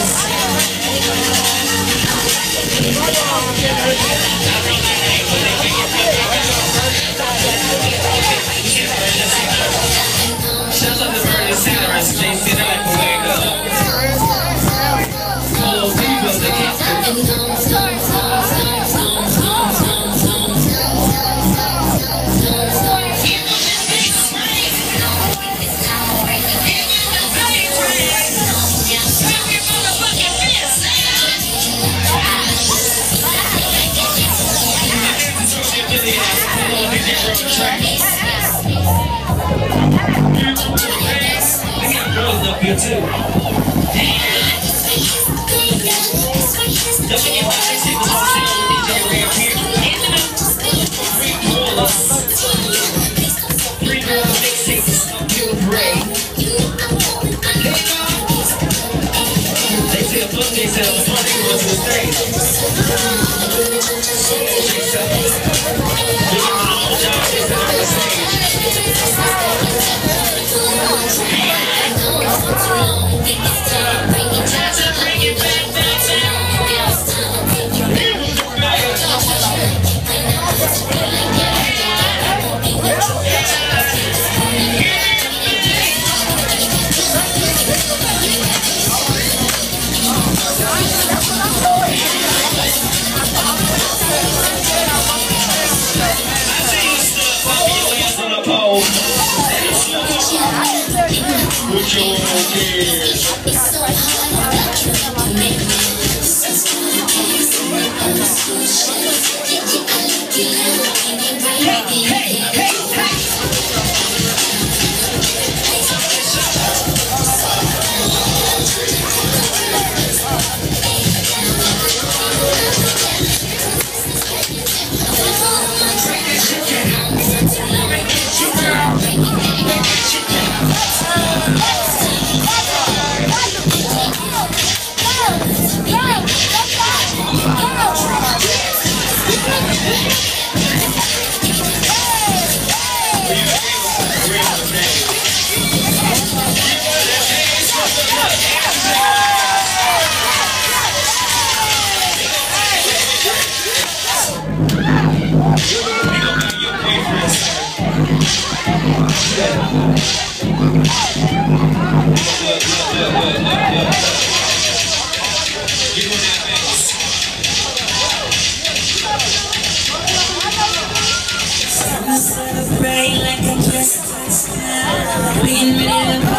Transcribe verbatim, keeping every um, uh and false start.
Here too. Don't forget my next hit was on sale with D J Ray up here. Three Rollers. Three Rollers mixtapes of Pure Ray. They say a book they sell the front end was a mistake. Look at my own job, they said on the stage. Bring it back, back, put your hands. Celebrate like I just touched down. We in the middle of